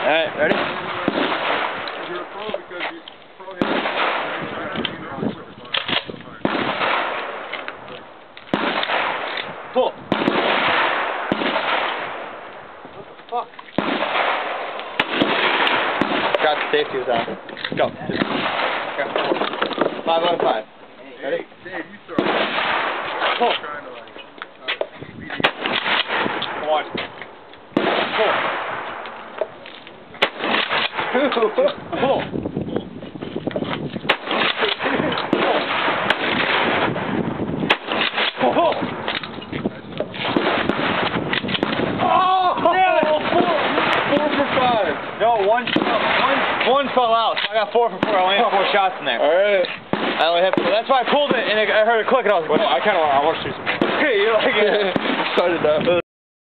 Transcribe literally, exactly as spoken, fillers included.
Alright, ready? You're a pro because you pro hit. Pull. What the fuck? Got the safety was on. Go. Just got four. Five out of five. Hey, Ready? Dave, you throw. Pull. I'm trying to like uh, speed it. Come on. Pull. Pull. Pull. No, one, one, one fell out. So I got four for four. I only had four shots in there. All right. I only had four. That's why I pulled it, and I heard it click, and I was like, well, I kind of want to see some more. You're like, yeah. Started up.